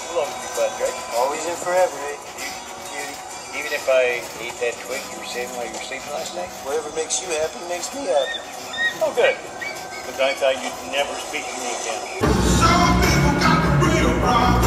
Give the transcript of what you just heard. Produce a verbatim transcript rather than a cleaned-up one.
belongs to you, bud, right? Always and forever, eh? Cutie. Even if I ate that twig you were saving while you were sleeping last night? Whatever makes you happy makes me happy. Oh, good. Because I thought you'd never speak to me again. Some people got the real problem.